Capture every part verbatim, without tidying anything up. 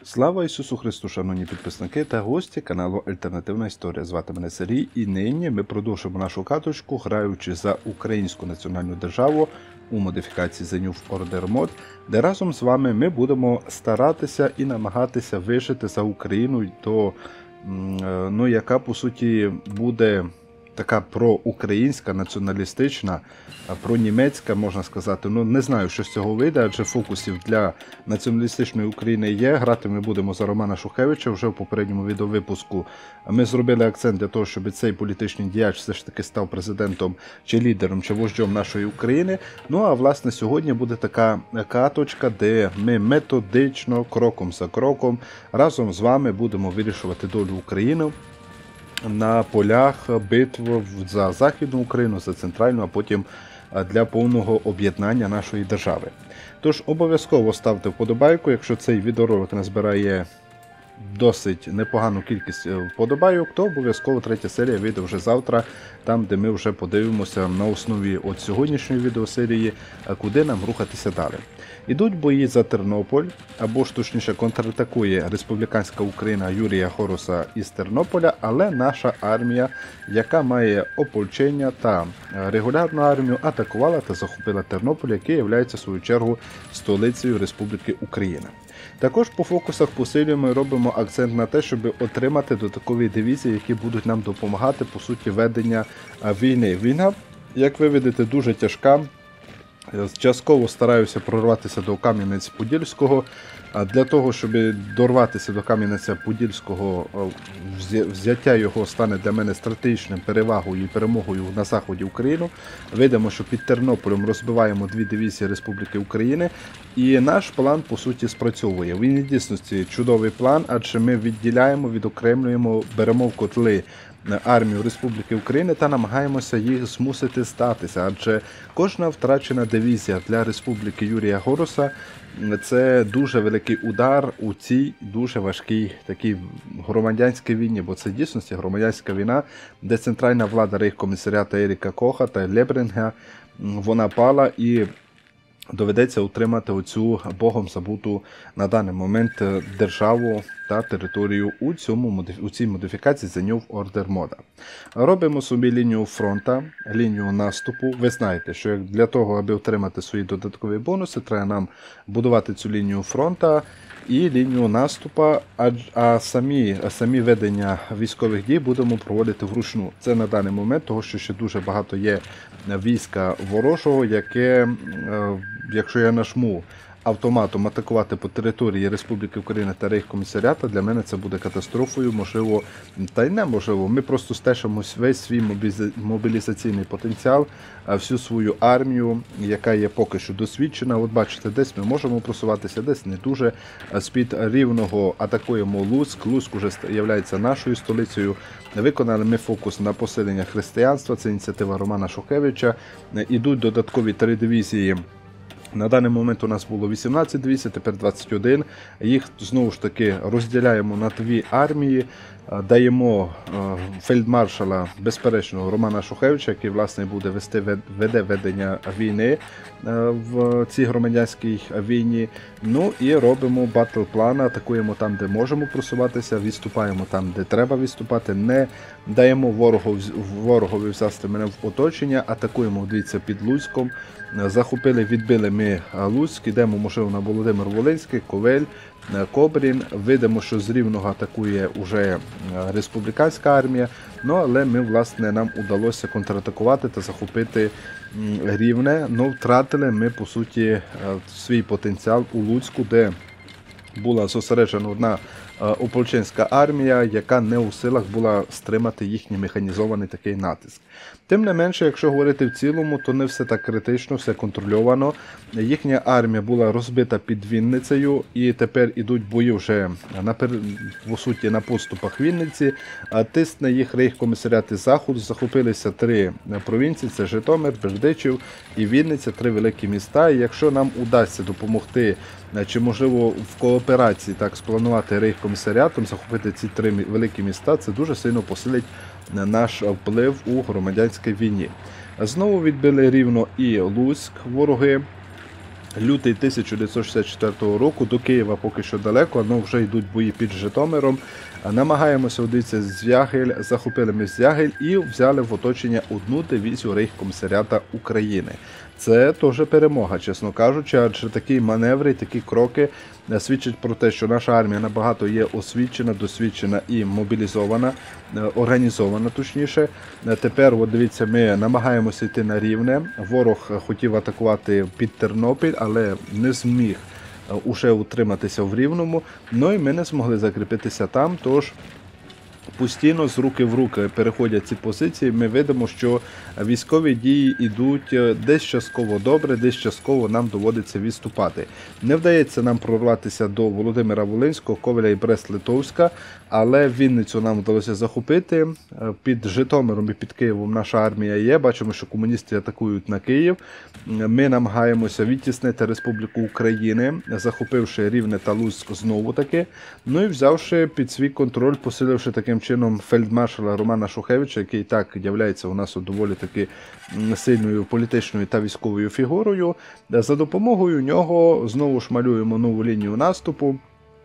Слава Ісусу Христу, шановні підписники та гості каналу Альтернативна Історія. Звати мене Сергій, і нині ми продовжуємо нашу каточку, граючи за українську національну державу у модифікації The New Order Mod, де разом з вами ми будемо старатися і намагатися вижити за Україну, то, ну, яка по суті буде така проукраїнська, націоналістична, пронімецька, можна сказати. Ну, не знаю, що з цього вийде, адже фокусів для націоналістичної України є. Грати ми будемо за Романа Шухевича. Вже в попередньому відеовипуску ми зробили акцент для того, щоб цей політичний діяч все ж таки став президентом, чи лідером, чи вождем нашої України. Ну, а власне сьогодні буде така каточка, де ми методично, кроком за кроком, разом з вами будемо вирішувати долю України на полях битв за Західну Україну, за центральну, а потім для повного об'єднання нашої держави. Тож обов'язково ставте вподобайку, якщо цей відеоролик назбирає досить непогану кількість вподобайок, то обов'язково третя серія вийде вже завтра, там де ми вже подивимося на основі от сьогоднішньої відеосерії, куди нам рухатися далі. Ідуть бої за Тернопіль, або ж точніше контратакує республіканська Україна Юрія Хороса із Тернополя, але наша армія, яка має ополчення та регулярну армію, атакувала та захопила Тернопіль, який є в свою чергу столицею Республіки Україна. Також по фокусах посилюємо і робимо акцент на те, щоб отримати додаткові дивізії, які будуть нам допомагати, по суті, ведення війни. Війна, як ви видите, дуже тяжка. Частково стараюся прорватися до Кам'янець-Подільського. Для того, щоб дорватися до Кам'янеця-Подільського, взяття його стане для мене стратегічним перевагою і перемогою на заході України. Видимо, що під Тернополем розбиваємо дві дивізії Республіки України. І наш план, по суті, спрацьовує. Він в дійсності чудовий план, адже ми відділяємо, відокремлюємо, беремо в котли армію Республіки України та намагаємося їх змусити статися, адже кожна втрачена дивізія для Республіки Юрія Хороса – це дуже великий удар у цій дуже важкій такій громадянській війні, бо це в дійсності громадянська війна, де центральна влада рейхкомісаріата Еріка Коха та Лебринга, вона пала, і доведеться утримати оцю богом забуту на даний момент державу та територію у, цьому, у цій модифікації The New Order мода. Робимо собі лінію фронта, лінію наступу. Ви знаєте, що для того, аби отримати свої додаткові бонуси, треба нам будувати цю лінію фронта і лінію наступу, а, а самі, а самі ведення військових дій будемо проводити вручну. Це на даний момент, того що ще дуже багато є війська ворожого, яке, якщо я нажму автоматом атакувати по території Республіки Україна та Рейхкомісаріата, для мене це буде катастрофою, можливо, та й неможливо. Ми просто стежимо весь свій мобілізаційний потенціал, всю свою армію, яка є поки що досвідчена. От бачите, десь ми можемо просуватися, десь не дуже. З-під Рівного атакуємо Луцьк. Луцьк уже є нашою столицею. Виконали ми фокус на посилення християнства, це ініціатива Романа Шухевича. Ідуть додаткові три дивізії. На даний момент у нас було вісімнадцять дивізій, тепер двадцять один. Їх знову ж таки розділяємо на дві армії, даємо фельдмаршала, безперечно, Романа Шухевича, який, власне, буде вести, веде ведення війни в цій громадянській війні. Ну і робимо батл-план, атакуємо там, де можемо просуватися, відступаємо там, де треба відступати, не даємо ворогу, ворогові взяти мене в оточення, атакуємо, дивіться, під Луцьком. Захопили, відбили ми Луцьк, йдемо, можливо, на Володимир-Волинський, Ковель, Кобрін. Видимо, що з Рівного атакує вже республіканська армія, ну, але ми, власне, нам удалося контратакувати та захопити Рівне. Ну, втратили ми, по суті, свій потенціал у Луцьку, де була зосереджена одна ополченська армія, яка не у силах була стримати їхній механізований такий натиск. Тим не менше, якщо говорити в цілому, то не все так критично, все контрольовано. Їхня армія була розбита під Вінницею, і тепер ідуть бої вже на, по суті, на поступах Вінниці. Тисне їх рейхкомісаріат із Заходу, захопилися три провінції, це Житомир, Бердичів і Вінниця, три великі міста. І якщо нам удасться допомогти, чи можливо в кооперації так спланувати рейхкомісаріатом, захопити ці три великі міста, це дуже сильно посилить наш вплив у громадянській війні. Знову відбили Рівно і Луцьк вороги. Лютий тисяча дев'ятсот шістдесят четвертого року, до Києва поки що далеко, але вже йдуть бої під Житомиром. Намагаємося одитися з Звягель, захопили ми Звягель і взяли в оточення одну дивізію Рейхкомісаріата України. Це теж перемога, чесно кажучи, адже такі маневри, такі кроки свідчать про те, що наша армія набагато є освічена, досвідчена і мобілізована, організована точніше. Тепер, от дивіться, ми намагаємося йти на Рівне. Ворог хотів атакувати під Тернопіль, але не зміг уже утриматися в Рівному, ну і ми не змогли закріпитися там, тож постійно з руки в руки переходять ці позиції, ми видимо, що військові дії йдуть десь частково добре, десь частково нам доводиться відступати. Не вдається нам прорватися до Володимира Волинського, Ковеля і Брест-Литовська, але Вінницю нам вдалося захопити. Під Житомиром і під Києвом наша армія є, бачимо, що комуністи атакують на Київ. Ми намагаємося відтіснити Республіку України, захопивши Рівне та Луцьк знову таки, ну і взявши під свій контроль, посиливши таким чином фельдмаршала Романа Шухевича, який так являється у нас доволі таки сильною політичною та військовою фігурою. За допомогою нього знову ж малюємо нову лінію наступу.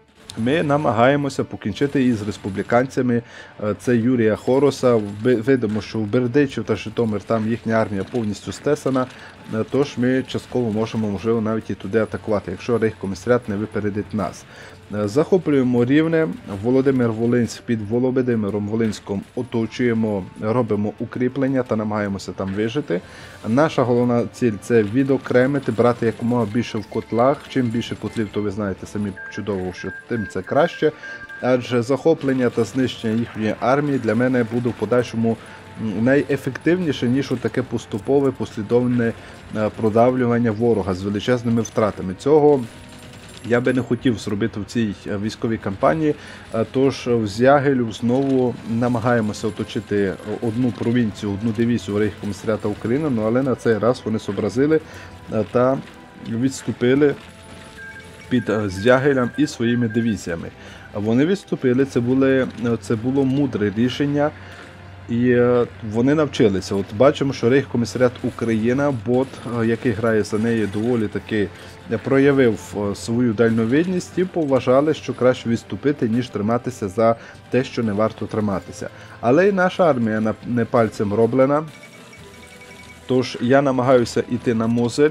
Ми намагаємося покінчити із республіканцями. Це Юрія Хороса. Видимо, що в Бердичів та Житомир там їхня армія повністю стесана, тож ми частково можемо, можливо, навіть і туди атакувати, якщо Рейхкомісаріат не випередить нас. Захоплюємо Рівне, Володимир Волинськ під Володимиром Волинськом оточуємо, робимо укріплення та намагаємося там вижити. Наша головна ціль – це відокремити, брати якомога більше в котлах. Чим більше котлів, то ви знаєте самі чудово, що тим це краще. Адже захоплення та знищення їхньої армії для мене буде в подальшому найефективніше, ніж таке поступове, послідовне продавлювання ворога з величезними втратами. Цього я би не хотів зробити в цій військовій кампанії, тож в Звягелю знову намагаємося оточити одну провінцію, одну дивізію Рейхкомісаріата України, ну, але на цей раз вони зобразили та відступили під Звягелем і своїми дивізіями. Вони відступили, це, були, це було мудре рішення. І вони навчилися. От бачимо, що Рейхкомісаріат Україна, бот, який грає за неї, доволі таки проявив свою дальновидність і поважали, що краще відступити, ніж триматися за те, що не варто триматися. Але і наша армія не пальцем роблена. Тож я намагаюся йти на Мозель.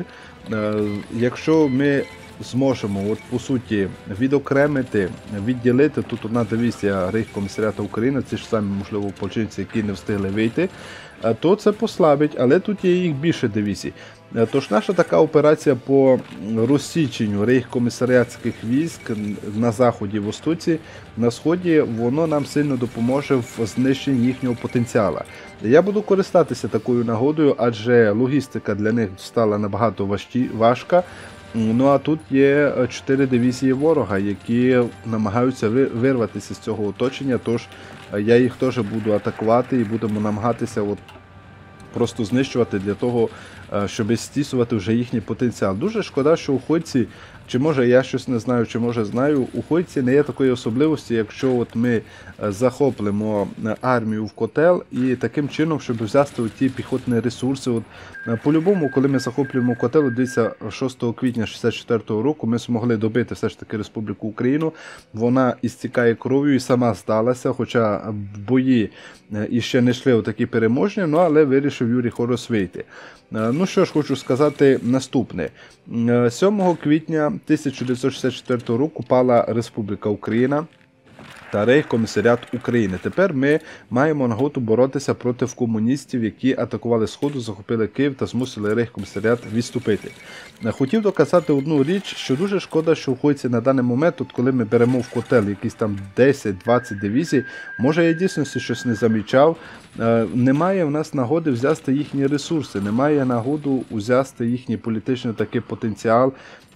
Якщо ми зможемо, от по суті, відокремити, відділити, тут одна дивізія Рейхкомісаріату України, ці ж самі, можливо, полчинці, які не встигли вийти, то це послабить, але тут є їх більше дивізій. Тож наша така операція по розсіченню рейхкомісаріатських військ на заході в Остоці, на сході, воно нам сильно допоможе в знищенні їхнього потенціалу. Я буду користатися такою нагодою, адже логістика для них стала набагато важкі, важка. Ну а тут є чотири дивізії ворога, які намагаються вирватися з цього оточення, тож я їх теж буду атакувати і будемо намагатися от просто знищувати для того, щоб стісувати вже їхній потенціал. Дуже шкода, що уходці, чи може я щось не знаю, чи може знаю, уходці не є такої особливості, якщо от ми захоплимо армію в котел і таким чином, щоб взяти ті піхотні ресурси. От, по-любому, коли ми захоплюємо котел, дивіться, шостого квітня шістдесят четвертого року ми змогли добити все ж таки Республіку Україну. Вона істікає кров'ю і сама здалася, хоча бої іще не йшли отакі переможні, ну але вирішив Юрій Хорос вийти. Ну що ж, хочу сказати наступне. сьомого квітня тисяча дев'ятсот шістдесят четвертого року пала Республіка Україна та Рейхкомісаріат України. Тепер ми маємо нагоду боротися проти комуністів, які атакували Сходу, захопили Київ та змусили Рейхкомісаріат відступити. Хотів доказати одну річ, що дуже шкода, що уходці на даний момент, от коли ми беремо в котел якісь там десять-двадцять дивізій, може я дійсно щось не замічав, немає в нас нагоди взяти їхні ресурси, немає нагоду взяти їхній політичний такий потенціал,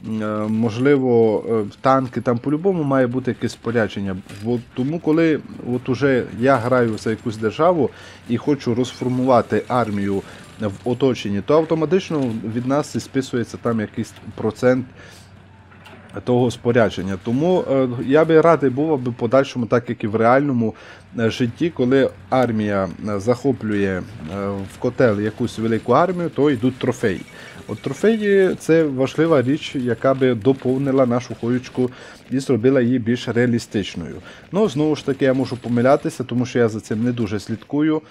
можливо, танки, там по-любому має бути якесь спорядження. Тому коли от уже я граю за якусь державу і хочу розформувати армію в оточенні, то автоматично від нас і списується там якийсь процент того спорядження. Тому е, я би радий був, аби подальшому, так як і в реальному житті, коли армія захоплює е, в котел якусь велику армію, то йдуть трофеї. От трофеї – це важлива річ, яка би доповнила нашу хоючку і зробила її більш реалістичною. Ну, знову ж таки, я можу помилятися, тому що я за цим не дуже слідкую,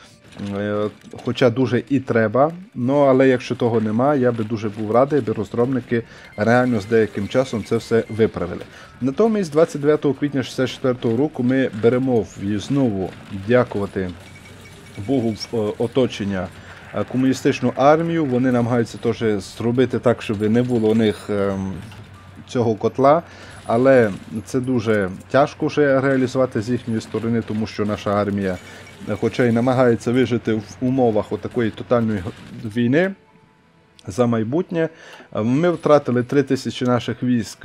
хоча дуже і треба. Ну, але якщо того нема, я би дуже був радий, аби розробники реально з деяким часом це все виправили. Натомість, двадцять дев'ятого квітня шістдесят четвертого року ми беремо і знову дякувати Богу в оточення комуністичну армію. Вони намагаються теж зробити так, щоб не було у них цього котла. Але це дуже тяжко вже реалізувати з їхньої сторони, тому що наша армія, хоча й намагається вижити в умовах такої тотальної війни за майбутнє, ми втратили три тисячі наших військ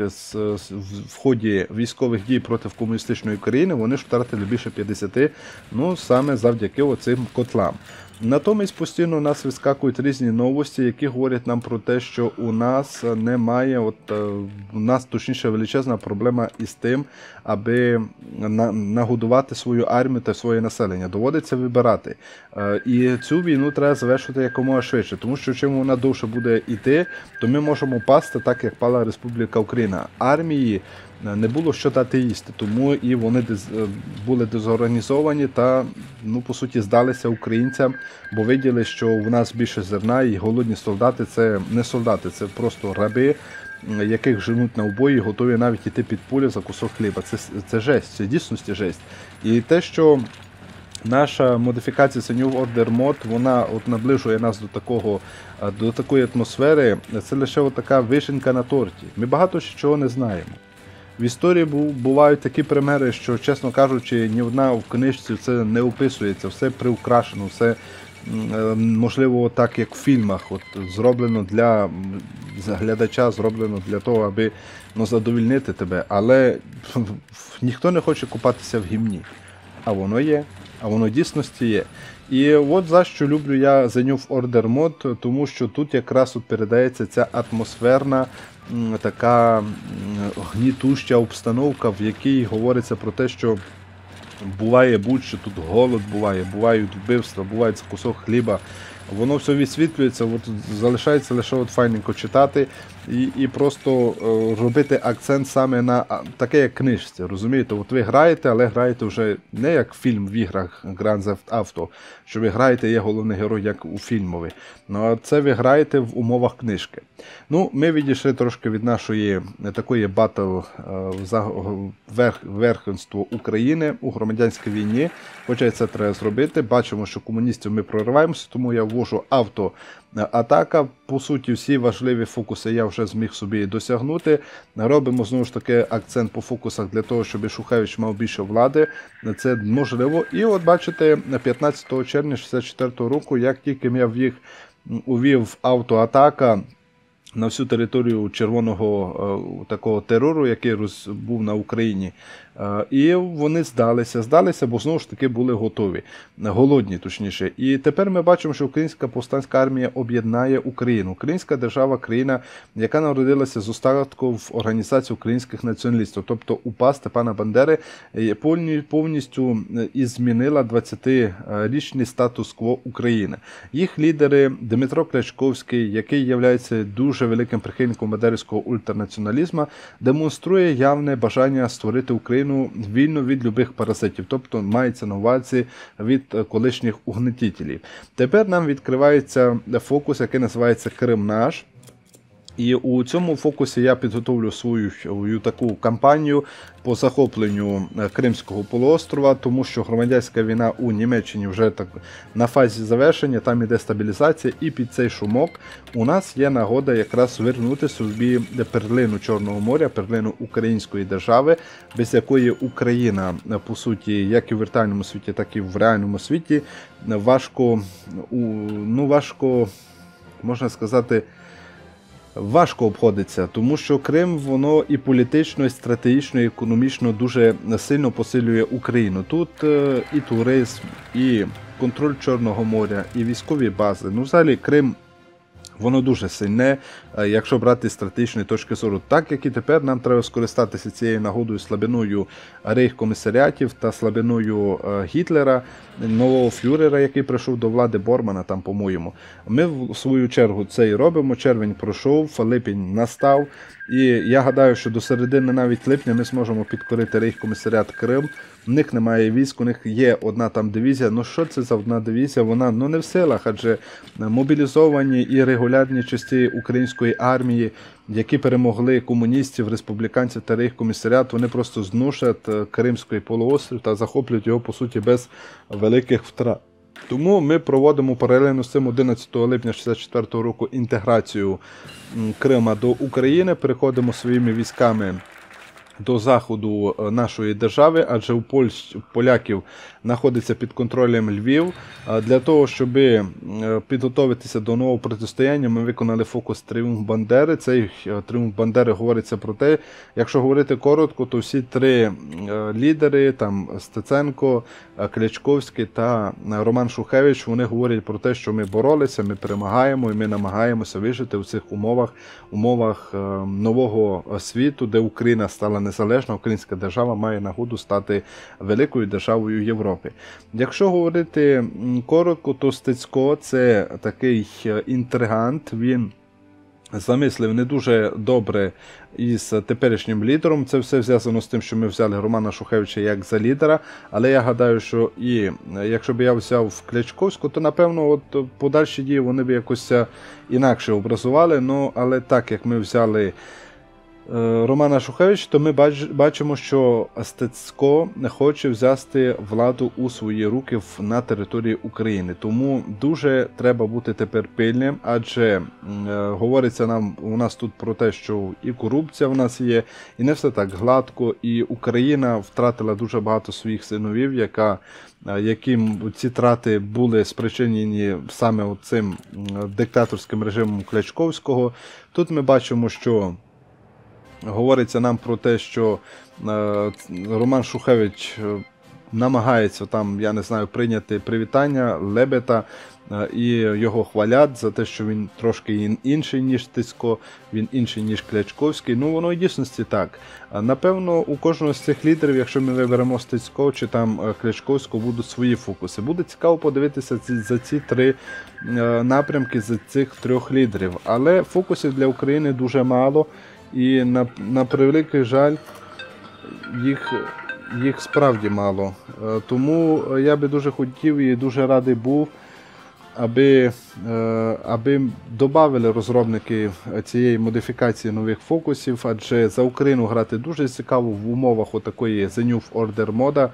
в ході військових дій проти комуністичної України, вони ж втратили більше п'ятдесят, ну саме завдяки оцим котлам. Натомість постійно у нас вискакують різні новості, які говорять нам про те, що у нас немає, от у нас точніше величезна проблема із тим, аби нагодувати свою армію та своє населення. Доводиться вибирати. І цю війну треба завершити якомога швидше, тому що чим вона довше буде йти, то ми можемо пасти так, як пала Республіка Україна. Армії не було що дати їсти, тому і вони були дезорганізовані та, ну, по суті, здалися українцям, бо виділи, що в нас більше зерна і голодні солдати – це не солдати, це просто раби, яких женуть на обої, готові навіть йти під пулю за кусок хліба. Це, це жесть, це дійсності жесть. І те, що наша модифікація New Order Mod, вона от наближує нас до такого, до такої атмосфери, це лише от така вишенька на торті. Ми багато чого не знаємо. В історії бувають такі примери, що, чесно кажучи, ні одна в книжці це не описується, все приукрашено, все, можливо, так, як в фільмах, от, зроблено для глядача, зроблено для того, аби, ну, задовольнити тебе, але ніхто не хоче купатися в гімні, а воно є, а воно в дійсності є. І от за що люблю я The New Order Mod, тому що тут якраз от передається ця атмосферна, така гнітуща обстановка, в якій говориться про те, що буває будь-що, тут голод буває, бувають вбивства, буває кусок хліба. Воно все відсвітлюється, от залишається лише от файненько читати і, і просто е, робити акцент саме на таке, як книжці, розумієте? От ви граєте, але граєте вже не як фільм в іграх Grand Theft Auto, що ви граєте, є головний герой, як у фільмові. Ну, а це ви граєте в умовах книжки. Ну, ми відійшли трошки від нашої такої батл за верх, верховенство України у громадянській війні, хоча це треба зробити. Бачимо, що комуністів ми прориваємося, тому я ввожу автоатака. По суті, всі важливі фокуси я вже зміг собі досягнути. Робимо, знову ж таки, акцент по фокусах для того, щоб Шухевич мав більше влади. Це можливо. І от бачите, п'ятнадцятого червня шістдесят четвертого року, як тільки я в'їх увів автоатака на всю територію червоного е, такого терору, який роз, був на Україні. Е, і вони здалися, здалися, бо знову ж таки були готові, голодні точніше. І тепер ми бачимо, що Українська повстанська армія об'єднає Україну. Українська держава, країна, яка народилася з остатку в організації українських націоналістів, тобто УПА Степана Бандери, повністю і змінила двадцятирічний статус-кво України. Їх лідери Дмитро Клячковський, який є дуже великим прихильником бандерівського ультранаціоналізму, демонструє явне бажання створити Україну вільну від любих паразитів, тобто мається на увазі від колишніх угнетителів. Тепер нам відкривається фокус, який називається «Крим наш». І у цьому фокусі я підготовлю свою таку кампанію по захопленню Кримського полуострова, тому що громадянська війна у Німеччині вже так на фазі завершення, там іде стабілізація, і під цей шумок у нас є нагода якраз вернути собі перлину Чорного моря, перлину української держави, без якої Україна, по суті, як і в віртуальному світі, так і в реальному світі, важко, ну важко, можна сказати, важко обходиться, тому що Крим, воно і політично, і стратегічно, і економічно дуже сильно посилює Україну. Тут е, і туризм, і контроль Чорного моря, і військові бази. Ну, взагалі, Крим Воно дуже сильне, якщо брати з стратегічної точки зору. Так як і тепер нам треба скористатися цією нагодою, слабиною рейхкомісаріатів та слабиною Гітлера, нового фюрера, який прийшов до влади, Бормана там, по-моєму. Ми в свою чергу це і робимо. Червень пройшов, липень настав. І я гадаю, що до середини навіть липня ми зможемо підкорити рейхкомісаріат Крим. У них немає військ, у них є одна там дивізія. Ну що це за одна дивізія? Вона ну не в силах, адже мобілізовані і регулярні частини української армії, які перемогли комуністів, республіканців та рейхкомісаріат, вони просто знушать Кримський полуострів та захоплюють його, по суті, без великих втрат. Тому ми проводимо паралельно з цим одинадцятого липня шістдесят четвертого року інтеграцію Крима до України, переходимо своїми військами до заходу нашої держави, адже у Польщ, поляків знаходиться під контролем Львів. Для того, щоб підготуватися до нового протистояння, ми виконали фокус «Тріумф Бандери». Цей «Тріумф Бандери» говориться про те, якщо говорити коротко, то всі три лідери, там Стеценко, Клячковський та Роман Шухевич, вони говорять про те, що ми боролися, ми перемагаємо і ми намагаємося вижити в цих умовах, умовах нового світу, де Україна стала незалежна, українська держава має нагоду стати великою державою Європи. Якщо говорити коротко, то Стецько – це такий інтригант, він замислив не дуже добре із теперішнім лідером. Це все зв'язано з тим, що ми взяли Романа Шухевича як за лідера, але я гадаю, що і якщо б я взяв Клячковську, то напевно от подальші дії вони б якось інакше образували, ну, але так як ми взяли Романа Шухевича, то ми бачимо, що Стецько не хоче взяти владу у свої руки на території України. Тому дуже треба бути тепер пильним, адже е, говориться нам у нас тут про те, що і корупція в нас є, і не все так гладко, і Україна втратила дуже багато своїх синовів, яка, яким ці трати були спричинені саме цим диктаторським режимом Клячковського. Тут ми бачимо, що говориться нам про те, що е, Роман Шухевич намагається там, я не знаю, прийняти привітання Лебета е, і його хвалять за те, що він трошки інший, ніж Стецько, він інший, ніж Клячковський. Ну, воно в дійсності так. Напевно, у кожного з цих лідерів, якщо ми виберемо Стецько чи там Клячковського, будуть свої фокуси. Буде цікаво подивитися ці, за ці три е, напрямки, за цих трьох лідерів. Але фокусів для України дуже мало. І на, на превеликий жаль, їх, їх справді мало. Тому я би дуже хотів і дуже радий був, аби, аби додали розробники цієї модифікації нових фокусів, адже за Україну грати дуже цікаво в умовах отакої The New Order мода,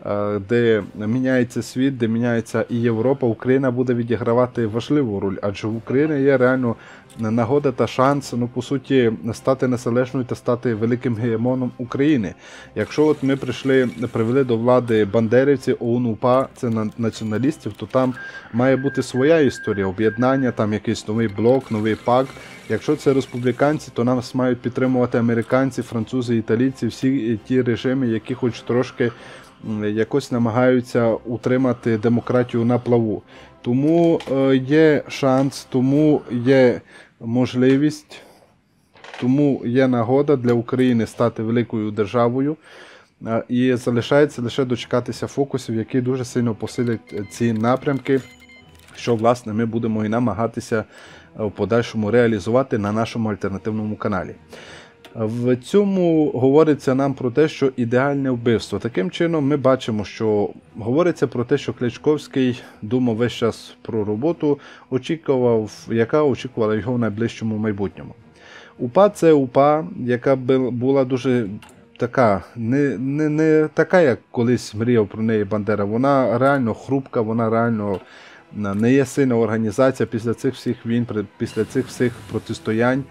де міняється світ, де міняється і Європа. Україна буде відігравати важливу роль, адже в Україні є реально нагода та шанс, ну, по суті, стати незалежною та стати великим гегемоном України. Якщо от ми прийшли, привели до влади бандерівці, ОУН, УПА, це націоналістів, то там має бути своя історія, об'єднання, там якийсь новий блок, новий пакт. Якщо це республіканці, то нас мають підтримувати американці, французи, італійці, всі ті режими, які хоч трошки якось намагаються утримати демократію на плаву. Тому е, є шанс, тому є можливість, тому є нагода для України стати великою державою. Е, і залишається лише дочекатися фокусів, які дуже сильно посилять ці напрямки, що, власне, ми будемо і намагатися в подальшому реалізувати на нашому альтернативному каналі. В цьому говориться нам про те, що ідеальне вбивство. Таким чином ми бачимо, що говориться про те, що Клячковський думав весь час про роботу, очікував, яка очікувала його в найближчому майбутньому. УПА – це УПА, яка була дуже така, не, не, не така, як колись мріяв про неї Бандера. Вона реально хрупка, вона реально не є сильна організація. Після цих всіх війн, після цих всіх протистоянь,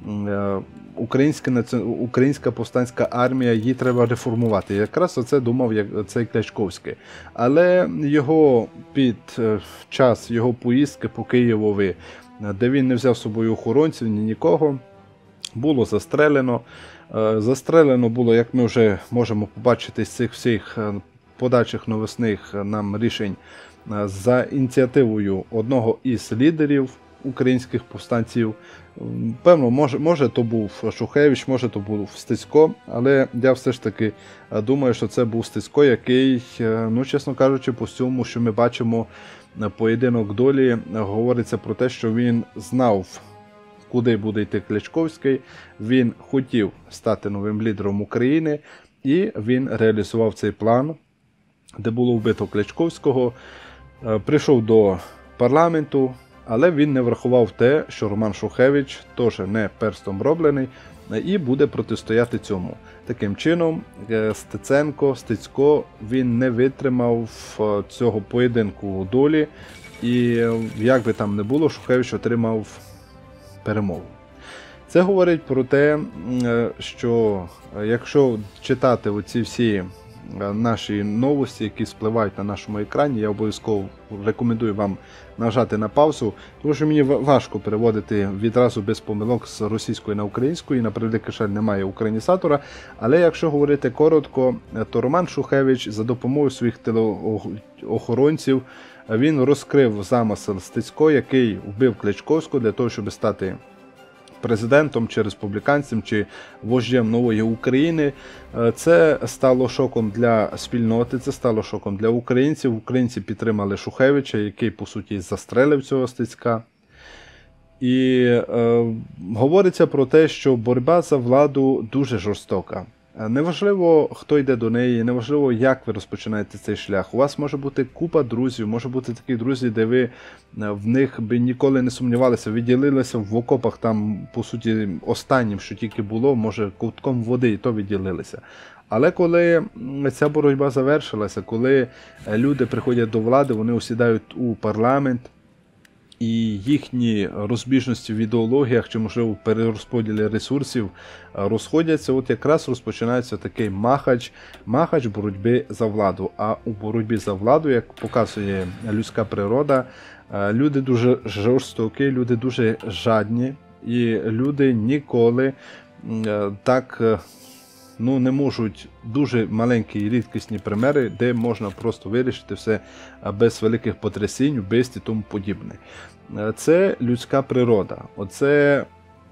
Українська, Українська повстанська армія, її треба реформувати. Якраз оце думав цей Клячковський. Але його під час його поїздки по Києвові, де він не взяв з собою охоронців, ні нікого, було застрелено. Застрелено було, як ми вже можемо побачити з цих всіх подальших новісних нам рішень, за ініціативою одного із лідерів українських повстанців. Певно, може, може то був Шухевич, може то був Стецько, але я все ж таки думаю, що це був Стецько, який, ну, чесно кажучи, по всьому, що ми бачимо, поєдинок долі, говориться про те, що він знав, куди буде йти Кличковський, він хотів стати новим лідером України, і він реалізував цей план, де було вбито Кличковського, прийшов до парламенту, але він не врахував те, що Роман Шухевич теж не перстом роблений і буде протистояти цьому. Таким чином, Стеценко, Стецько, він не витримав цього поєдинку долі, і як би там не було, Шухевич отримав перемогу. Це говорить про те, що якщо читати оці всі наші новості, які спливають на нашому екрані, я обов'язково рекомендую вам нажати на паузу, тому що мені важко переводити відразу без помилок з російської на українську, і на превеликий жаль немає українізатора, але якщо говорити коротко, то Роман Шухевич за допомогою своїх телеохоронців він розкрив замисел Стецько, який вбив Кличковського для того, щоб стати президентом чи республіканцем, чи вождем нової України. Це стало шоком для спільноти, це стало шоком для українців. Українці підтримали Шухевича, який, по суті, застрелив цього Стецька. І е, говориться про те, що боротьба за владу дуже жорстока. Неважливо, хто йде до неї, неважливо, як ви розпочинаєте цей шлях. У вас може бути купа друзів, може бути такі друзі, де ви в них би ніколи не сумнівалися, ви ділилися в окопах, там, по суті, останнім, що тільки було, може, ковтком води, і то відділилися. Але коли ця боротьба завершилася, коли люди приходять до влади, вони осідають у парламент, і їхні розбіжності в ідеологіях чи, можливо, перерозподілі ресурсів розходяться, от якраз розпочинається такий махач, махач боротьби за владу. А у боротьбі за владу, як показує людська природа, люди дуже жорстокі, люди дуже жадні, і люди ніколи так, ну, не можуть, дуже маленькі і рідкісні примери, де можна просто вирішити все без великих потрясінь, вбивств і тому подібне. Це людська природа. Оце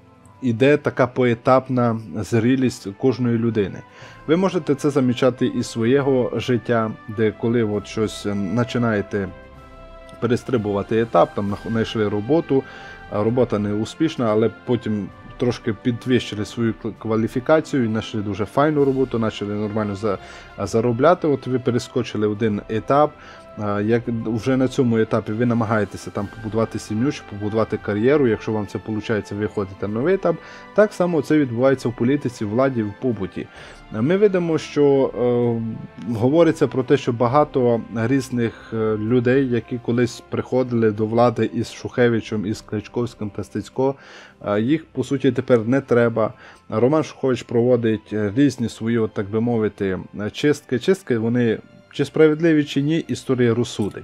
іде така поетапна зрілість кожної людини. Ви можете це замічати із свого життя, де коли от щось починаєте перестрибувати етап, там знайшли роботу, робота не успішна, але потім трошки підвищили свою кваліфікацію, знайшли дуже файну роботу, почали нормально заробляти. От ви перескочили один етап, як вже на цьому етапі ви намагаєтеся там побудувати сім'ю чи побудувати кар'єру, якщо вам це виходить, ви ходите на новий етап. Так само це відбувається в політиці, в владі, в побуті. Ми видимо, що е, говориться про те, що багато різних людей, які колись приходили до влади із Шухевичем, із Кличковським та Стецько, е, їх, по суті, тепер не треба. Роман Шухевич проводить різні свої, так би мовити, чистки. Чистки, вони, чи справедливі, чи ні, історія розсудить.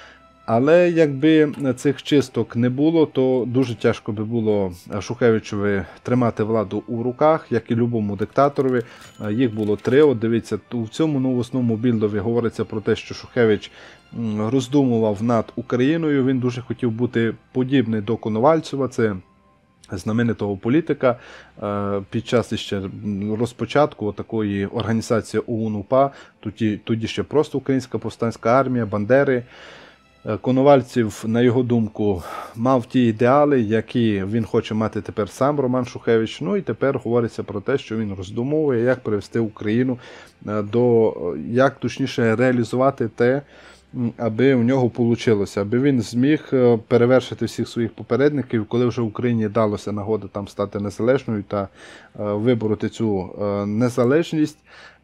Але якби цих чисток не було, то дуже тяжко би було Шухевичеві тримати владу у руках, як і любому диктаторові. Їх було три. От дивіться, в цьому новосному більдові говориться про те, що Шухевич роздумував над Україною. Він дуже хотів бути подібний до Коновальцева. Це знаменитого політика під час ще розпочатку такої організації ОУН-УПА, тоді, тоді ще просто Українська повстанська армія, Бандери. Коновальців, на його думку, мав ті ідеали, які він хоче мати тепер сам Роман Шухевич. Ну і тепер говориться про те, що він роздумовує, як привести Україну до, як точніше реалізувати те, аби у нього вийшло, аби він зміг перевершити всіх своїх попередників, коли вже Україні далося нагода там стати незалежною та вибороти цю незалежність.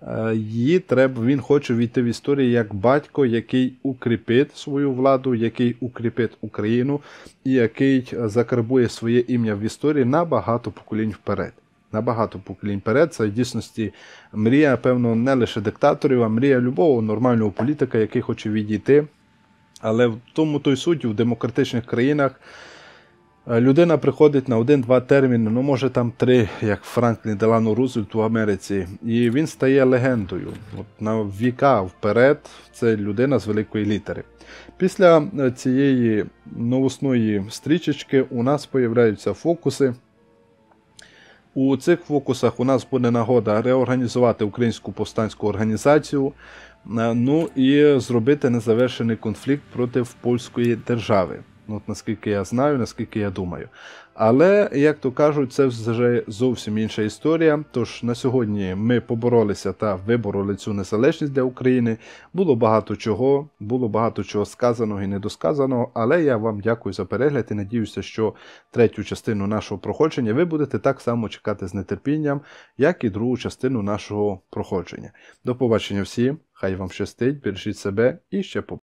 Її треба, він хоче війти в історію як батько, який укріпить свою владу, який укріпить Україну і який закарбує своє ім'я в історії на багато поколінь вперед. На багато поколінь вперед. Це в дійсності мрія, певно, не лише диктаторів, а мрія любого нормального політика, який хоче відійти. Але в тому той суть, в демократичних країнах Людина приходить на один-два терміни, ну може там три, як Франклін Делано Рузвельт у Америці, і він стає легендою. От на віка вперед це людина з великої літери. Після цієї новосної стрічечки у нас появляються фокуси. У цих фокусах у нас буде нагода реорганізувати Українську повстанську організацію, ну і зробити незавершений конфлікт проти польської держави. От наскільки я знаю, наскільки я думаю. Але, як то кажуть, це вже зовсім інша історія. Тож на сьогодні ми поборолися та вибороли цю незалежність для України. Було багато чого, було багато чого сказаного і недосказаного, але я вам дякую за перегляд і надіюся, що третю частину нашого проходження ви будете так само чекати з нетерпінням, як і другу частину нашого проходження. До побачення всім, хай вам щастить, бережіть себе і ще побачимо.